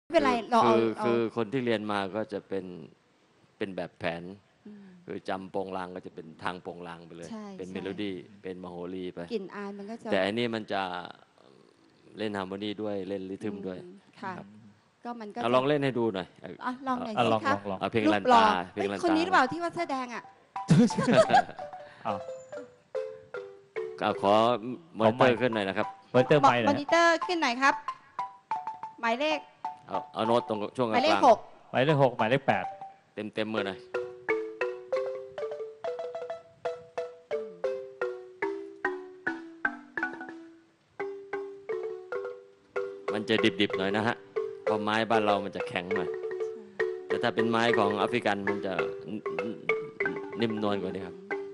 ไม่เป็นไรเราคือคนที่เรียนมาก็จะเป็นแบบแผนคือจำโปงลางก็จะเป็นทางโปงลางไปเลยเป็นเมโลดี้เป็นมโหรีไปกลิ่นอายมันก็จะแต่อันนี้มันจะเล่นฮาร์โมนีด้วยเล่นริทึมด้วยค่ะก็มันก็ลองเล่นให้ดูหน่อยลองหน่อยสิครับเพลงลันตาเพลงลันตาคนนี้หรือเปล่าที่ว่าเสื้อแดงอ่ะขอมอนิเตอร์ขึ้นหน่อยนะครับมอนิเตอร์ไปมอนิเตอร์ขึ้นหน่อยครับหมายเลขเอาโน้ตตรงช่วงกลางหมายเลข 6 หมายเลข 6หมายเลข 8 เต็มมือหน่อยมันจะดิบๆหน่อยนะฮะเพราะไม้บ้านเรามันจะแข็งหน่อยแต่ถ้าเป็นไม้ของแอฟริกันมันจะนิ่มนวลกว่านี้ครับ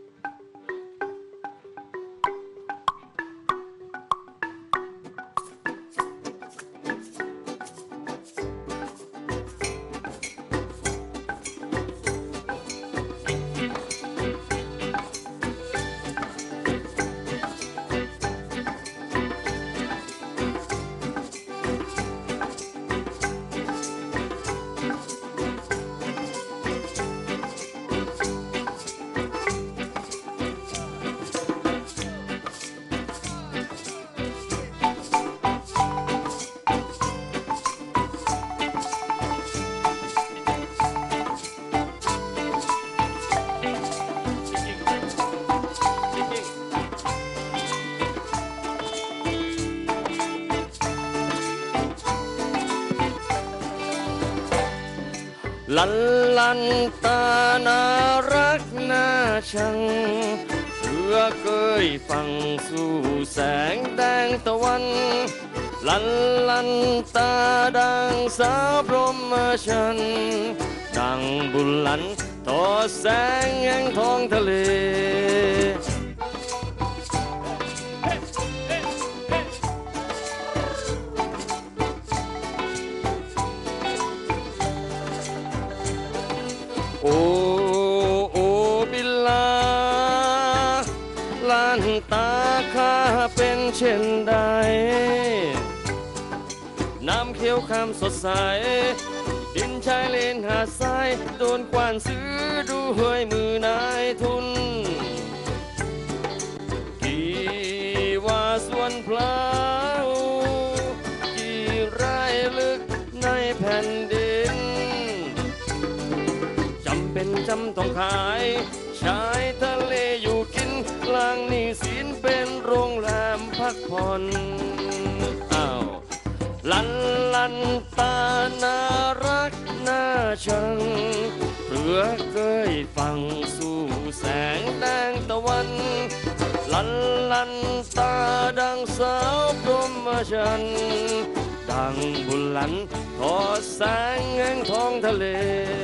ลันลันตาน่ารักน่าชังเรือเคยฟังสู่แสงแดงตะวันลันลันตาดังสาวพรหมชันดังบุญลันทอดแสงแห่งท้องทะเลโอ้โอ้บิลลาลันตาข้าเป็นเช่นใดน้ำเขียวคำสดใสดินชายเลนหาดทรายโดนกวานซื้อด้วยมือนายทุนกี่ว่าส่วนพลาวกี่ไร่ลึกในแผ่นดินจำต้องขายชายทะเลอยู่กินลางนี่สินเป็นโรงแรมพักผ่อนลันลันตาน่ารักน่าชังเรือเคยฟังสู่แสงแดงตะวันลันลันตาดังสาวพรหมชันดังบุญลันทอดแสงแห่งท้องทะเล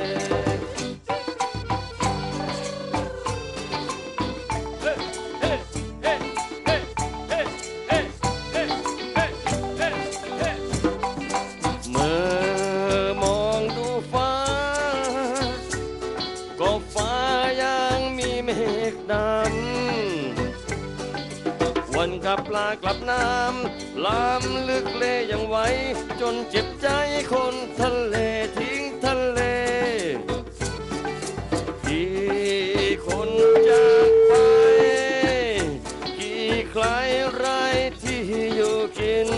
วันกับปลากลับน้ำลามลึกเลยังไหวจนเจ็บใจคนทะเลทิ้งทะเลกี่คนจากไปกี่ใครไรที่อยู่กิน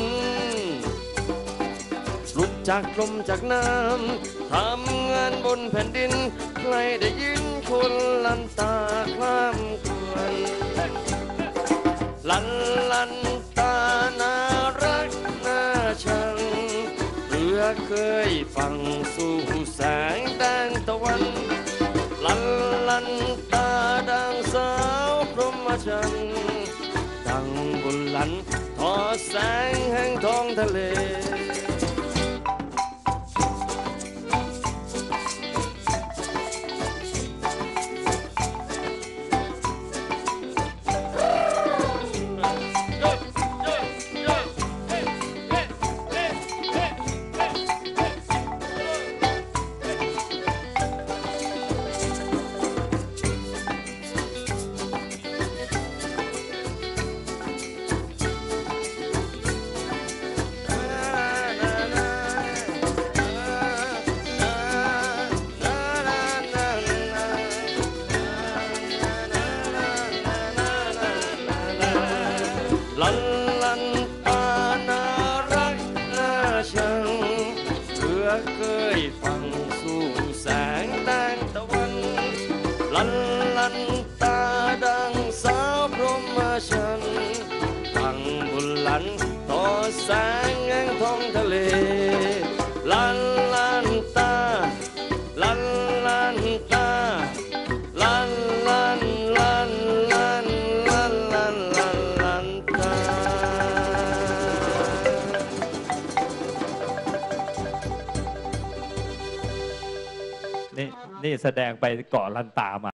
หลุดจากลมจากน้ำทำงานบนแผ่นดินใครได้ยินคนลันตาคล้ำครวญลันลันตาน่ารักน่าชังเรือเคยฟังสู่แสงแดงตะวันลันลันตาดังสาวพรหมชันดังบุญลันทอดแสงแห่งท้องทะเลฉันต่อแสงแห่งท้องทะเลลันลันตาลันลันตาลันลันลันลันลันลันลันลันตานี่แสดงไปเกาะลันตามา